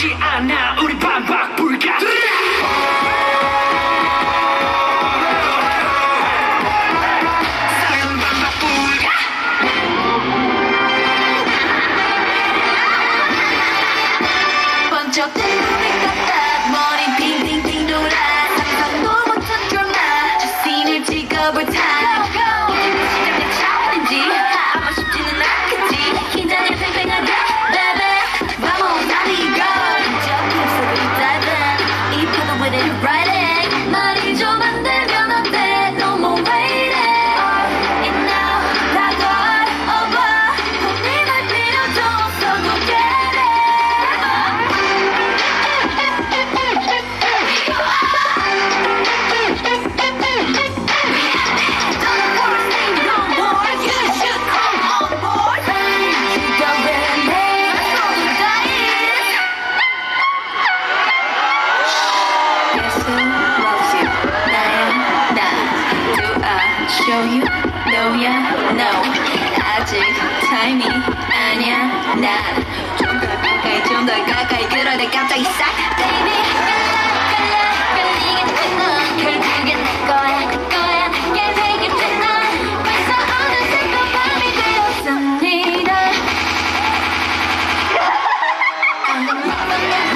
두렵지 않아 우리 반박 불가 번쩍 뜬 눈이 떴다 머리 빙빙빙 돌아 상상도 못한 드라마 저 씬을 찍어볼 타임 이제 시작된 차원인지 아마 쉽지는 않겠지 긴장을 팽팽하게 baby vamos 달리고 저기 속을 잇따른 이 파도 with it riding 말이 좀 안 되면 어때 no more waiting and now 다가올 over 고민할 필요도 없어 go get it Show you, no, yeah, no. 아직 타임이 아니야, 난 좀 더 가까이 그러다 갑자기 싹 Baby, 끌리게 된 넌 결국엔 내 거야 예배게 된 넌 벌써 어느새 또 밤이 되었습니다